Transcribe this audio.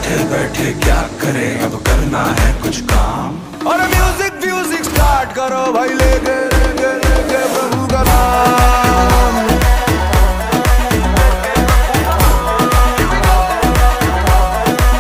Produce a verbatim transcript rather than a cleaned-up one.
बैठे बैठे क्या करें, अब करना है कुछ काम। और म्यूजिक म्यूजिक स्टार्ट करो भाई लेके